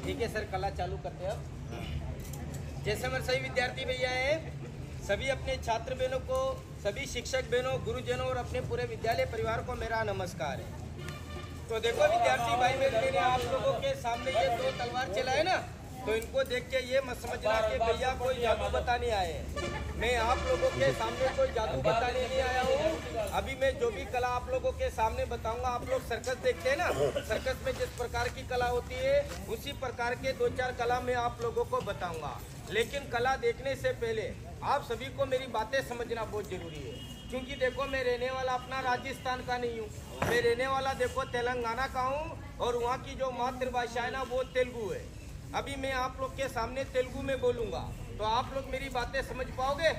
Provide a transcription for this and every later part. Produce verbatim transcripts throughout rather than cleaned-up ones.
ठीक है सर, कला चालू करते हैं अब। जैसे हमारे सभी विद्यार्थी भैया हैं, सभी अपने छात्र बहनों को, सभी शिक्षक बहनों, गुरुजनों और अपने पूरे विद्यालय परिवार को मेरा नमस्कार है। तो देखो विद्यार्थी भाई बहन, मैंने आप लोगों के सामने ये दो तलवार चलाए ना, तो इनको देख के ये मत समझना कि भैया कोई जादू बताने आए हैं। मैं आप लोगों के सामने कोई जादू बताने नहीं आया हूँ। अभी मैं जो भी कला आप लोगों के सामने बताऊंगा, आप लोग सर्कस देखते हैं ना, सर्कस में जिस प्रकार की कला होती है उसी प्रकार के दो चार कला मैं आप लोगों को बताऊंगा। लेकिन कला देखने से पहले आप सभी को मेरी बातें समझना बहुत जरूरी है, क्योंकि देखो मैं रहने वाला अपना राजस्थान का नहीं हूँ, मैं रहने वाला देखो तेलंगाना का हूँ और वहाँ की जो मातृभाषा है ना वो तेलुगु है। अभी मैं आप लोग के सामने तेलुगु में बोलूँगा, तो आप लोग मेरी बातें समझ पाओगे?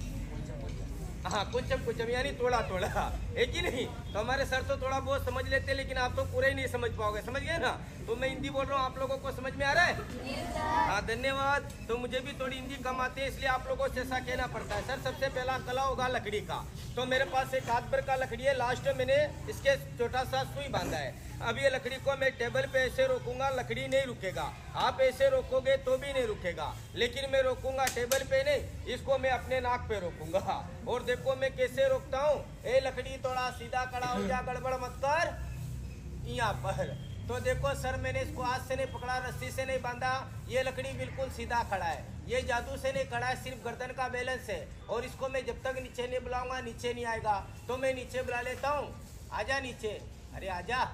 हाँ, कुछ कुछ यानी थोड़ा थोड़ा, है कि नहीं? तो हमारे सर तो थोड़ा बहुत समझ लेते हैं, लेकिन आप तो पूरे ही नहीं समझ पाओगे, समझ गए ना? तो मैं हिंदी बोल रहा हूँ, आप लोगों को समझ में आ रहा है? हाँ, धन्यवाद। तो मुझे भी थोड़ी हिंदी कम आती है, इसलिए आप लोगों से ऐसा कहना पड़ता है। सर सबसे पहला कला होगा लकड़ी का। तो मेरे पास एक हाथ भर का लकड़ी है, लास्ट में मैंने इसके छोटा सा सुई बांधा है। अब ये लकड़ी को मैं टेबल पे ऐसे रोकूंगा, लकड़ी नहीं रुकेगा। आप ऐसे रोकोगे तो भी नहीं रुकेगा, लेकिन मैं रोकूंगा टेबल पे नहीं, इसको मैं अपने नाक पे रोकूंगा। और देखो मैं कैसे रोकता हूँ, ए लकड़ी थोड़ा सीधा खड़ा हो जा, गड़बड़ मत कर, यहाँ पर। तो देखो सर, मैंने इसको हाथ से नहीं पकड़ा, रस्सी से नहीं बांधा, ये लकड़ी बिल्कुल सीधा खड़ा है। ये जादू से नहीं खड़ा है, सिर्फ गर्दन का बैलेंस है। और इसको मैं जब तक नीचे नहीं बुलाऊंगा नीचे नहीं आएगा। तो मैं नीचे बुला लेता हूँ, आजा नीचे, अरे आजा,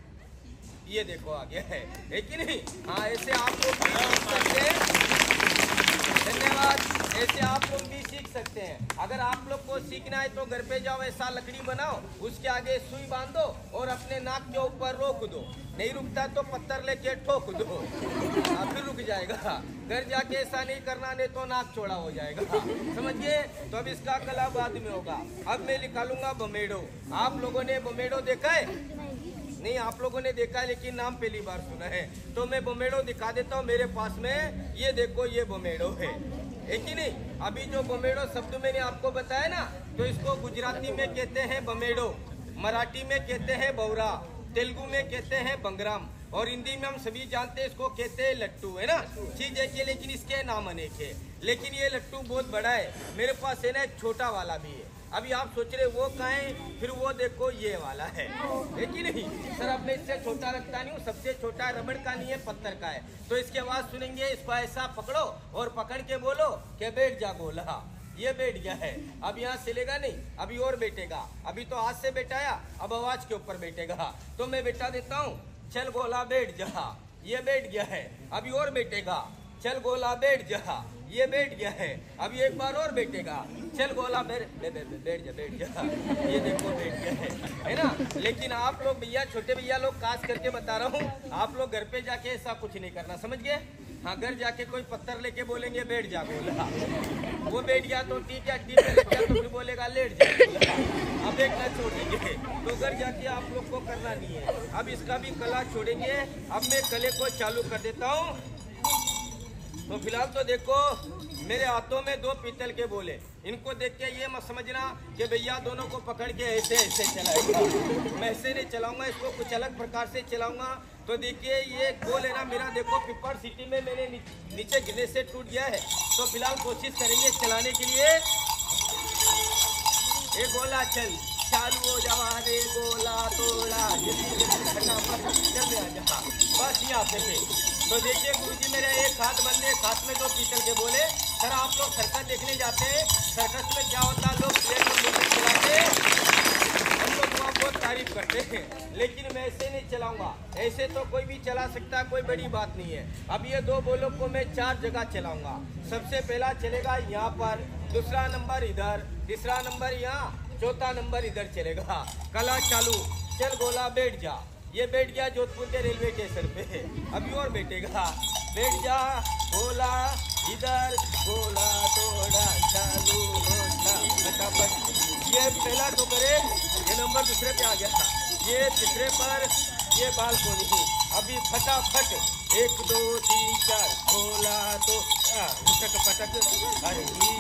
ये देखो आ गया है, है कि नहीं? हाँ, ऐसे आप लोग भी सीख सकते हैं। धन्यवाद। ऐसे आप लोग भी सीख सकते हैं। अगर आप लोग को सीखना है तो घर पे जाओ, ऐसा लकड़ी बनाओ, उसके आगे सुई बांधो और अपने नाक के ऊपर रोक दो। नहीं रुकता तो पत्थर लेके ठोक दो, फिर रुक जाएगा। घर जाके ऐसा नहीं करना, नहीं तो नाक चौड़ा हो जाएगा, समझ गए? तो अब इसका कला बाद में होगा। अब मैं निकालूंगा बमेड़ो। आप लोगों ने बमेड़ो देखा है? नहीं, आप लोगों ने देखा है, लेकिन नाम पहली बार सुना है। तो मैं बमेड़ो दिखा देता हूँ मेरे पास में। ये देखो, ये बमेड़ो है, है कि नहीं? अभी जो बमेड़ो शब्द मैंने आपको बताया ना, तो इसको गुजराती में कहते हैं बमेड़ो, मराठी में कहते हैं बौरा, तेलुगु में कहते हैं बंगराम, और हिंदी में हम सभी जानते हैं इसको कहते हैं लट्टू, है ना? चीज एक है, लेकिन इसके नाम अनेक है। लेकिन ये लट्टू बहुत बड़ा है। मेरे पास है ना एक छोटा वाला भी है। अभी आप सोच रहे वो कहाँ है, फिर वो देखो ये वाला है, है कि नहीं? सर अब मैं इससे छोटा रखता नहीं हूँ, सबसे छोटा रबड़ का नहीं है, पत्थर का है। तो इसकी आवाज सुनेंगे, इसको ऐसा पकड़ो और पकड़ के बोलो कि बैठ जा गोला। ये बैठ गया है। अब यहाँ चलेगा नहीं, अभी और बैठेगा। अभी तो हाथ से बैठाया, अब आवाज के ऊपर बैठेगा। तो मैं बैठा देता हूँ, चल गोला बैठ जा। ये बैठ गया है, अभी और बैठेगा, चल गोला बैठ जा। ये बैठ गया है, अभी एक बार और बैठेगा, चल गोला बैठ बैठ जा बैठ जा। ये देखो बैठ गया है, है ना? लेकिन आप लोग भैया, छोटे भैया लोग, खास करके बता रहा हूँ, आप लोग घर पे जाके ऐसा कुछ नहीं करना, समझ गए? हाँ, घर जाके कोई पत्थर लेके बोलेंगे बैठ जा गोला, वो बैठ गया तो ठीक है, ठीक है, तो फिर बोलेगा लेट जा गोला। अब एक ना छोड़ेंगे, तो घर जाके आप लोग को करना नहीं है। अब इसका भी कला छोड़ेंगे। अब मैं कले को चालू कर देता हूँ। तो फिलहाल तो देखो मेरे हाथों में दो पीतल के बोले, इनको देख के ये मत समझना कि भैया दोनों को पकड़ के ऐसे ऐसे चलाएगा। मैं ऐसे नहीं चलाऊंगा, इसको कुछ अलग प्रकार से चलाऊंगा। तो देखिए ये गोल है ना मेरा, देखो पिपर सिटी में मैंने नीचे गिरने से टूट गया है। तो फिलहाल कोशिश करेंगे चलाने के लिए। ये गोला चल चालू हो जावा रे गोला तोड़ा, चल जा बस यहाँ पे। तो देखिए गुरुजी मेरे एक हाथ बंदे, हाथ में दो पीतल के बोले। सर आप लोग सर्कस देखने जाते हैं, सर्कस में क्या होता है, लोग प्लेन में म्यूजिक चलाते, हम लोग वहाँ बहुत तारीफ करते हैं। लेकिन मैं ऐसे नहीं चलाऊंगा, ऐसे तो कोई भी चला सकता है, कोई बड़ी बात नहीं है। अब ये दो बोलों को मैं चार जगह चलाऊंगा। सबसे पहला चलेगा यहाँ पर, दूसरा नंबर इधर, तीसरा नंबर यहाँ, चौथा नंबर इधर चलेगा। कला चालू, चल गोला बैठ जा। ये बैठ गया जोधपुर के रेलवे स्टेशन पे, अभी और बैठेगा, बैठ जा गोला इधर, गोला थोड़ा चालू होता फटाफट। ये पहला ठोकर है, ये नंबर दूसरे पे आ गया, ये तीसरे पर, ये बालकोनी। अभी फटाफट एक दो तीन चार, गोला तो पटक पटक, अरे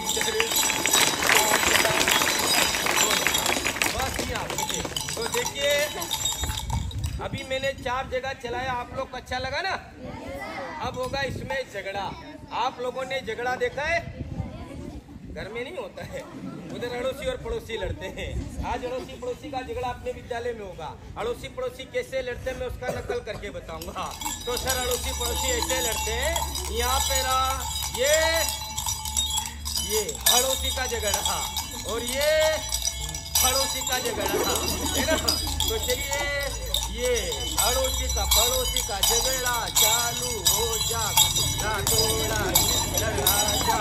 बस यहाँ। तो देखिए अभी मैंने चार जगह चलाया, आप लोग को अच्छा लगा ना? अब होगा इसमें झगड़ा। आप लोगों ने झगड़ा देखा है? घर में नहीं होता है, उधर अड़ोसी और पड़ोसी लड़ते हैं। आज अड़ोसी पड़ोसी का झगड़ा अपने विद्यालय में होगा। अड़ोसी पड़ोसी कैसे लड़ते हैं मैं उसका नकल करके बताऊंगा। तो सर अड़ोसी पड़ोसी ऐसे लड़ते हैं, यहाँ पे रहा ये ये अड़ोसी का झगड़ा और ये पड़ोसी का झगड़ा है ना। तो चलिए ये अड़ोसी का पड़ोसी का झगड़ा चालू हो जा, ना थोड़ा लड़ा जा,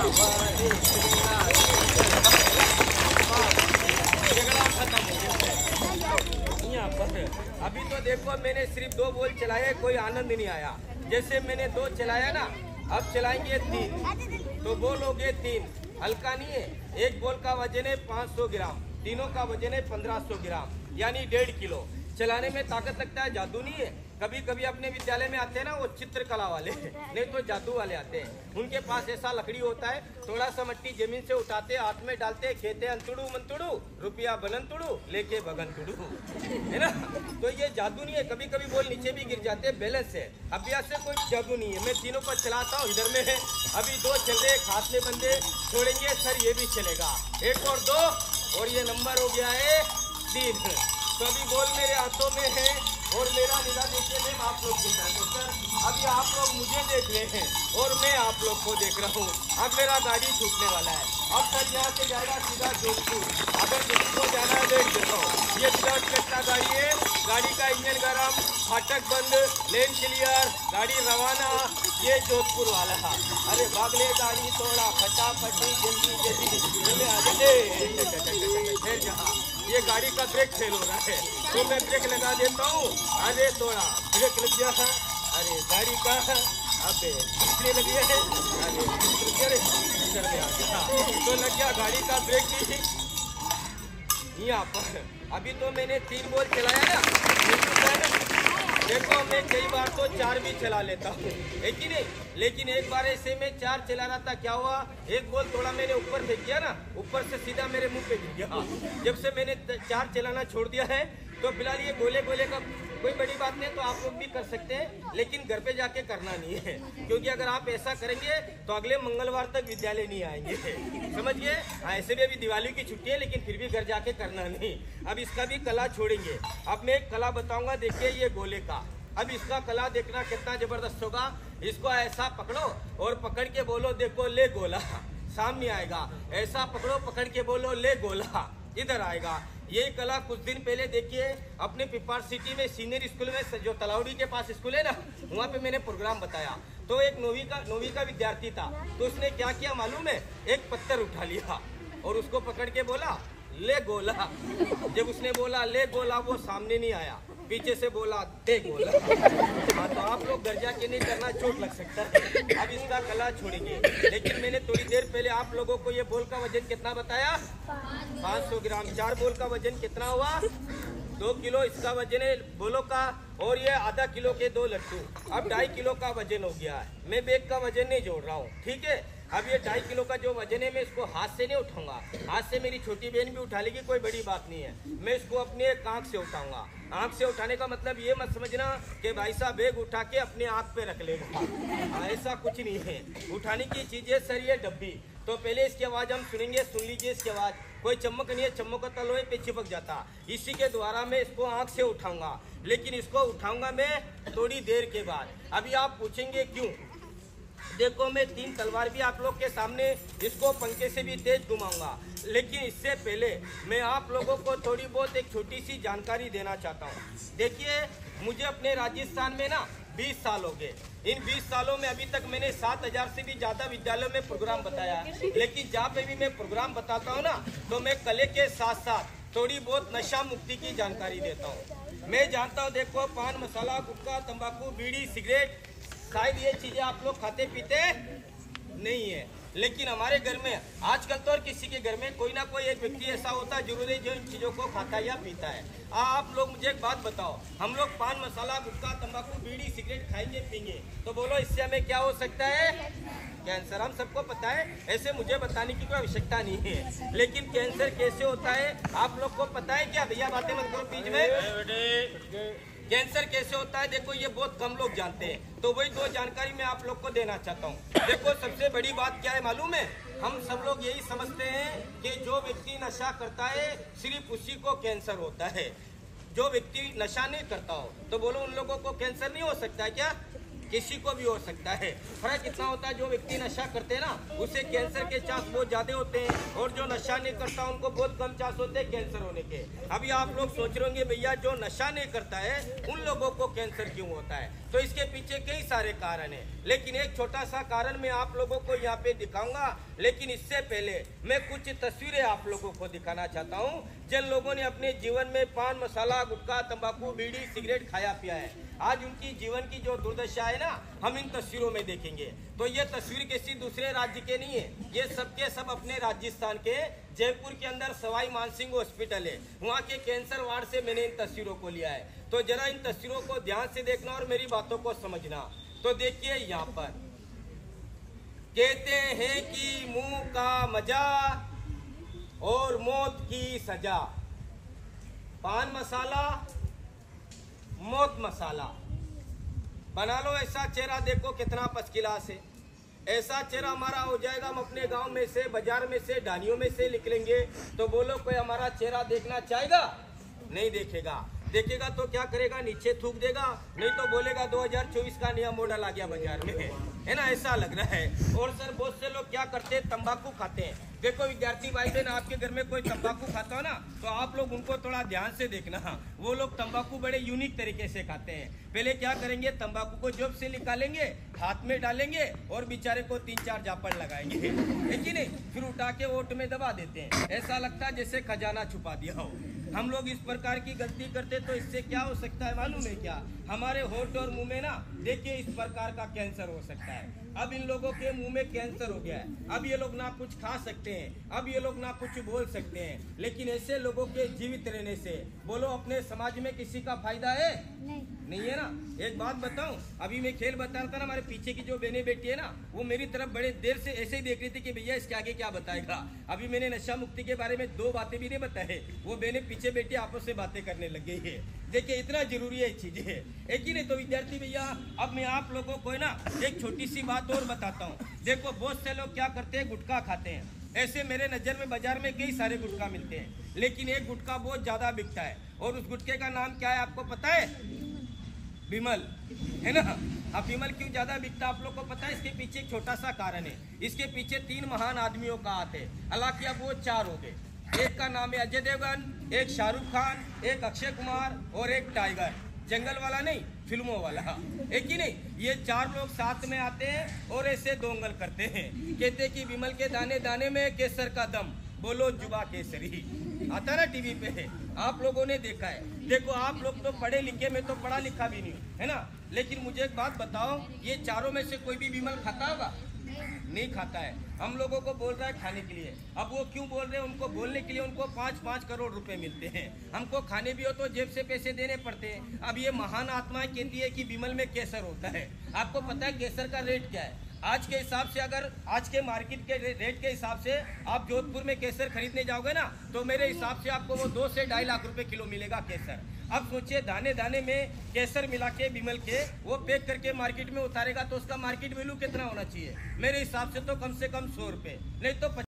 झगड़ा खत्म हो गया यहाँ पर। अभी तो देखो मैंने सिर्फ दो बॉल चलाए, कोई आनंद नहीं आया। जैसे मैंने दो चलाया ना, अब चलाएंगे तीन, तो बॉल हो गए तीन। हल्का नहीं है, एक बॉल का वजन है पाँच सौ ग्राम, तीनों का वजन है पंद्रह सौ ग्राम, यानी डेढ़ किलो। चलाने में ताकत लगता है, जादू नहीं है। कभी कभी अपने विद्यालय में आते हैं ना वो चित्रकला वाले, नहीं तो जादू वाले आते हैं। उनके पास ऐसा लकड़ी होता है, थोड़ा सा मिट्टी जमीन से उठाते, हाथ में डालते, खेते अंतुड़ू मंतुड़ू, रुपया बनंतुड़ू, लेके भगन तुड़ू, है ना। तो ये जादू नहीं है। कभी कभी बोल नीचे भी गिर जाते, बैलेंस है, अभ्यास से कोई जादू नहीं है। मैं तीनों पर चलाता हूँ, इधर में है अभी दो चल रहे, हाथ में बंदे छोड़ेंगे सर, ये भी चलेगा। एक और दो और ये नंबर हो गया है तीन। तो अभी बॉल मेरे हाथों में है और मेरा निगाह देखिए मैं आप लोग देख रहा हूँ। सर अभी आप लोग मुझे देख रहे हैं और मैं आप लोग को देख रहा हूँ। अब मेरा गाड़ी छूटने वाला है। अब सर यहाँ से जाएगा सीधा जोधपुर। अगर किसी को जाना है देख देता हूँ, ये थर्ड क्लास का गाड़ी है। गाड़ी का इंजन गर्म, फाटक बंद, लेन क्लियर, गाड़ी रवाना, ये जोधपुर वाला। अरे भाग ले गाड़ी थोड़ा फटाफटी, जल्दी जल्दी आ जाए। ये गाड़ी का ब्रेक फेल हो रहा है तो मैं ब्रेक लगा देता हूँ। अरे थोड़ा ब्रेक लग गया है, अरे गाड़ी का अबे कितने लग गया है, अरे चल गया तो लग गया गाड़ी का ब्रेक ही यहाँ पर। अभी तो मैंने तीन बॉल चलाया ना, देखो मैं कई बार तो चार भी चला लेता हूँ, है कि नहीं। लेकिन एक बार ऐसे में चार चला रहा था, क्या हुआ, एक बॉल थोड़ा मैंने ऊपर फेंक दिया ना, ऊपर से सीधा मेरे मुंह पे गिर गया। जब से मैंने चार चलाना छोड़ दिया है तो फिलहाल ये गोले गोले का कोई बड़ी बात नहीं, तो आप लोग भी कर सकते हैं, लेकिन घर पे जाके करना नहीं है। क्योंकि अगर आप ऐसा करेंगे तो अगले मंगलवार तक विद्यालय नहीं आएंगे, समझ गए। ऐसे भी अभी दिवाली की छुट्टी है, लेकिन फिर भी घर जाके करना नहीं। अब इसका भी कला छोड़ेंगे। अब मैं एक कला बताऊंगा, देखिए ये गोले का। अब इसका कला देखना कितना जबरदस्त होगा। इसको ऐसा पकड़ो और पकड़ के बोलो देखो ले गोला, सामने आएगा। ऐसा पकड़ो, पकड़ के बोलो ले गोला, इधर आएगा। ये कला कुछ दिन पहले देखिए अपने पिपार सिटी में सीनियर स्कूल में, जो तलावड़ी के पास स्कूल है ना, वहाँ पे मैंने प्रोग्राम बताया। तो एक नौवीं का नौवीं का विद्यार्थी था, तो उसने क्या किया मालूम है, एक पत्थर उठा लिया और उसको पकड़ के बोला ले गोला। जब उसने बोला ले गोला, वो सामने नहीं आया, पीछे से बोला दे गोला। हाँ, तो आप लोग घर जाके नहीं करना, चोट लग सकता है। अब इसका कला छोड़ेंगे। लेकिन मैंने थोड़ी देर पहले आप लोगों को ये बॉल का वजन कितना बताया, पाँच सौ ग्राम। चार बॉल का वजन कितना हुआ, दो किलो इसका वजन है बोलों का, और ये आधा किलो के दो लड्डू, अब ढाई किलो का वजन हो गया है। मैं बैग का वजन नहीं जोड़ रहा हूँ, ठीक है। अब ये ढाई किलो का जो वजन है, मैं इसको हाथ से नहीं उठाऊंगा, हाथ से मेरी छोटी बहन भी उठा लेगी, कोई बड़ी बात नहीं है। मैं इसको अपने एक आँख से उठाऊंगा। आँख से उठाने का मतलब ये मत समझना कि भाई साहब बैग उठा के अपने आँख पे रख लेगा, ऐसा कुछ नहीं है। उठाने की चीज़ है सर ये डब्बी। तो पहले इसकी आवाज़ हम सुनेंगे, सुन लीजिए इसकी आवाज़। कोई चम्मक नहीं है, चम्मक का तलोए पे चिपक जाता। इसी के द्वारा मैं इसको आँख से उठाऊंगा, लेकिन इसको उठाऊंगा मैं थोड़ी देर के बाद। अभी आप पूछेंगे क्यों, देखो मैं तीन तलवार भी आप लोग के सामने इसको पंखे से भी तेज घुमाऊंगा, लेकिन इससे पहले मैं आप लोगों को थोड़ी बहुत एक छोटी सी जानकारी देना चाहता हूँ। देखिए मुझे अपने राजस्थान में ना बीस साल हो गए। इन बीस सालों में अभी तक मैंने सात हजार से भी ज्यादा विद्यालयों में प्रोग्राम बताया, लेकिन जहाँ पे भी मैं प्रोग्राम बताता हूँ ना, तो मैं कले के साथ साथ थोड़ी बहुत नशा मुक्ति की जानकारी देता हूँ। मैं जानता हूँ, देखो पान मसाला, गुटखा, तंबाकू, बीड़ी, सिगरेट, शायद ये चीजें आप लोग खाते पीते नहीं है, लेकिन हमारे घर में आजकल तो और किसी के घर में कोई ना कोई एक व्यक्ति ऐसा होता है जरूर है जो इन चीजों को खाता है या पीता है। आप लोग मुझे एक बात बताओ, हम लोग पान मसाला, गुटखा, तंबाकू, बीड़ी, सिगरेट खाएंगे पीएंगे, तो बोलो इससे हमें क्या हो सकता है, कैंसर। हम सबको पता है, ऐसे मुझे बताने की कोई आवश्यकता नहीं है। लेकिन कैंसर कैसे होता है आप लोग को पता है क्या? भैया बातें मत करो बीच में। कैंसर कैसे होता है, देखो ये बहुत कम लोग जानते हैं, तो वही दो जानकारी मैं आप लोग को देना चाहता हूँ। देखो सबसे बड़ी बात क्या है मालूम है, हम सब लोग यही समझते हैं कि जो व्यक्ति नशा करता है सिर्फ उसी को कैंसर होता है। जो व्यक्ति नशा नहीं करता हो तो बोलो उन लोगों को कैंसर नहीं हो सकता है क्या? किसी को भी हो सकता है। फर्क कितना होता है, जो व्यक्ति नशा करते हैं ना उसे कैंसर के चांस बहुत ज्यादा होते हैं, और जो नशा नहीं करता उनको बहुत कम चांस होते हैं कैंसर होने के। अभी आप लोग सोच रहे होंगे भैया जो नशा नहीं करता है उन लोगों को कैंसर क्यों होता है, तो इसके पीछे कई सारे कारण हैं, लेकिन एक छोटा सा कारण मैं आप लोगों को यहाँ पे दिखाऊंगा। लेकिन इससे पहले मैं कुछ तस्वीरें आप लोगों को दिखाना चाहता हूँ जिन लोगों ने अपने जीवन में पान मसाला गुटखा तंबाकू बीड़ी सिगरेट खाया पिया है, आज उनकी जीवन की जो दुर्दशा है ना हम इन तस्वीरों में देखेंगे। तो ये तस्वीर किसी दूसरे राज्य के नहीं है, ये सबके सब अपने राजस्थान के जयपुर के अंदर सवाई मानसिंह हॉस्पिटल है, वहाँ के कैंसर वार्ड से मैंने इन तस्वीरों को लिया है। तो जरा इन तस्वीरों को ध्यान से देखना और मेरी बातों को समझना। तो देखिए यहाँ पर कहते हैं कि मुंह का मजा और मौत की सजा, पान मसाला मौत मसाला, बना लो ऐसा चेहरा, देखो कितना पचकिलास है, ऐसा चेहरा हमारा हो जाएगा, हम अपने गांव में से बाजार में से डानियों में से निकलेंगे तो बोलो कोई हमारा चेहरा देखना चाहेगा? नहीं देखेगा। देखेगा तो क्या करेगा, नीचे थूक देगा, नहीं तो बोलेगा दो हज़ार चौबीस का नया मॉडल आ गया बाजार में, है ना, ऐसा लग रहा है। और सर बहुत से लोग क्या करते हैं, तंबाकू खाते हैं। देखो विद्यार्थी भाई बहन आपके घर में कोई तंबाकू खाता हो ना तो आप लोग उनको थोड़ा ध्यान से देखना, वो लोग तंबाकू बड़े यूनिक तरीके से खाते हैं। पहले क्या करेंगे, तंबाकू को जेब से निकालेंगे, हाथ में डालेंगे और बेचारे को तीन चार जापड़ लगाएंगे, है कि नहीं, फिर उठा के ओट में दबा देते हैं, ऐसा लगता है जैसे खजाना छुपा दिया हो। हम लोग इस प्रकार की गलती करते तो इससे क्या हो सकता है मालूम है क्या, हमारे होठ और मुंह में ना देखिए इस प्रकार का कैंसर हो सकता है। अब इन लोगों के मुंह में कैंसर हो गया है, अब ये लोग ना कुछ खा सकते हैं, अब ये लोग ना कुछ बोल सकते हैं, लेकिन ऐसे लोगों के जीवित रहने से बोलो अपने समाज में किसी का फायदा है? नहीं, नहीं है ना। एक बात बताऊं, अभी मैं खेल बता रहा था ना, हमारे पीछे की जो बहने बेटी है ना वो मेरी तरफ बड़े देर से ऐसे ही देख रही थी कि भैया इसके आगे क्या बताएगा। अभी मैंने नशा मुक्ति के बारे में दो बातें भी नहीं बताए, वो बहने पीछे बैठी आपस में बातें करने लग गई है। देखिए इतना जरूरी है चीजें, एक ही नहीं। तो विद्यार्थी भैया अब मैं आप लोगों को ना एक छोटी सी बात और बताता हूँ। देखो बहुत से लोग क्या करते हैं, गुटखा खाते हैं। ऐसे मेरे नजर में बाजार में कई सारे गुटखा मिलते हैं, लेकिन एक गुटखा बहुत ज्यादा बिकता है और उस गुटखे का नाम क्या है आपको पता है? विमल, है ना। अब विमल क्यों ज्यादा बिकता आप लोग को पता है? इसके पीछे एक छोटा सा कारण है, इसके पीछे तीन महान आदमियों का हाथ है, हालांकि अब वो चार हो गए। एक का नाम है अजय देवगन, एक शाहरुख खान, एक अक्षय कुमार और एक टाइगर, जंगल वाला नहीं फिल्मों वाला, एक ही नहीं। ये चार लोग साथ में आते हैं और ऐसे दोंगल करते हैं, कहते कि विमल के दाने दाने में केसर का दम, बोलो जुबा केसरी, आता ना टीवी पे है, आप लोगों ने देखा है। देखो आप लोग तो पढ़े लिखे, मैं तो पढ़ा लिखा भी नहीं हूँ, है ना, लेकिन मुझे एक बात बताओ, ये चारों में से कोई भी विमल खाता होगा? नहीं खाता है। हम लोगों को बोल रहा है खाने के लिए। अब वो क्यों बोल रहे हैं? उनको बोलने के लिए उनको पाँच पाँच करोड़ रुपए मिलते हैं, हमको खाने भी हो तो जेब से पैसे देने पड़ते हैं। अब ये महान आत्माएं कहती है कि विमल में केसर होता है। आपको पता है केसर का रेट क्या है? आज के हिसाब से, अगर आज के मार्केट के रेट के हिसाब से आप जोधपुर में केसर खरीदने जाओगे ना तो मेरे हिसाब से आपको वो दो से ढाई लाख रुपए किलो मिलेगा केसर। अब सोचिए दाने दाने में केसर मिला के विमल के वो पैक करके मार्केट में उतारेगा तो उसका मार्केट वैल्यू कितना होना चाहिए? मेरे हिसाब से तो कम से कम सौ रुपए, नहीं तो